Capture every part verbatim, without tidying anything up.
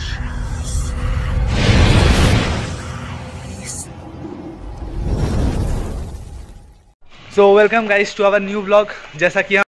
So welcome guys to our new vlog. जैसा कि हम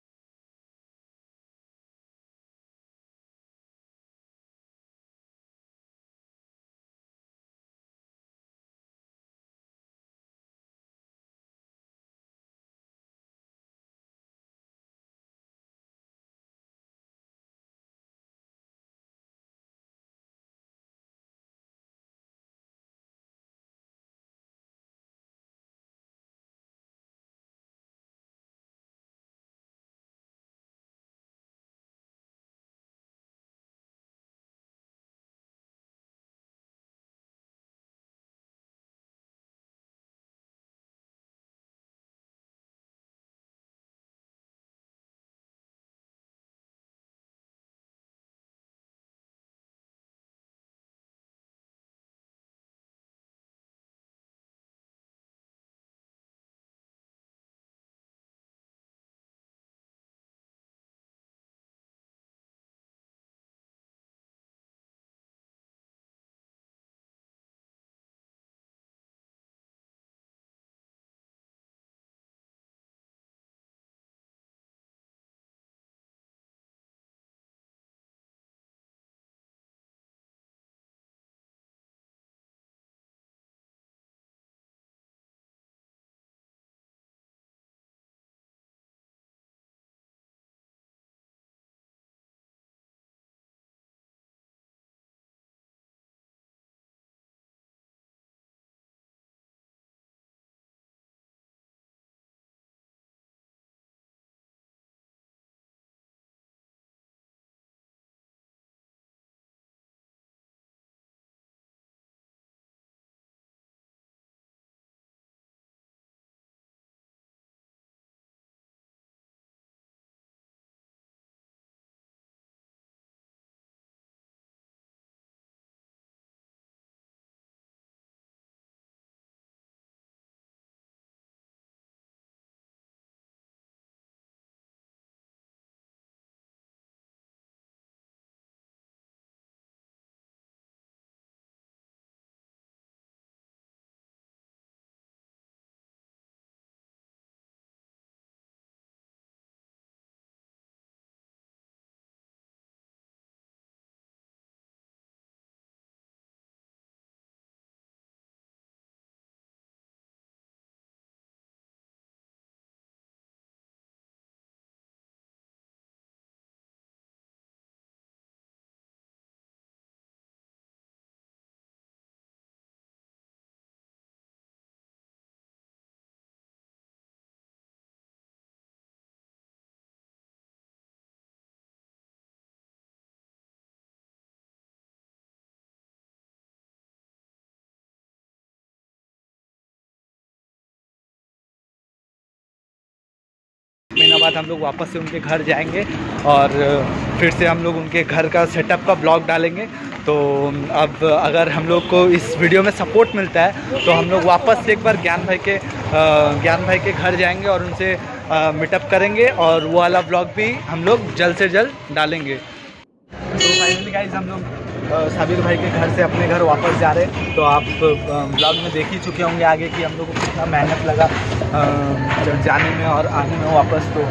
महीना बाद हम लोग वापस से उनके घर जाएंगे और फिर से हम लोग उनके घर का सेटअप का ब्लॉग डालेंगे। तो अब अगर हम लोग को इस वीडियो में सपोर्ट मिलता है तो हम लोग वापस से एक बार ज्ञान भाई के ज्ञान भाई के घर जाएंगे और उनसे मीटअप करेंगे और वो वाला ब्लॉग भी हम लोग जल्द से जल्द डालेंगे। तो फाइनली गाइस हम लोग साबिर भाई के घर से अपने घर वापस जा रहे हैं। तो आप ब्लॉग में देख ही चुके होंगे आगे कि हम लोग को कितना मेहनत लगा जाने में और आने में वापस। तो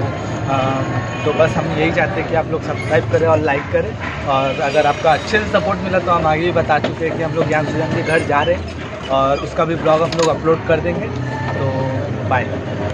तो बस हम यही चाहते हैं कि आप लोग सब्सक्राइब करें और लाइक करें। और अगर आपका अच्छे से सपोर्ट मिला तो हम आगे भी बता चुके हैं कि हम लोग ज्ञान सुजन के घर जा रहे हैं और उसका भी ब्लॉग हम लोग अपलोड कर देंगे। तो बाय।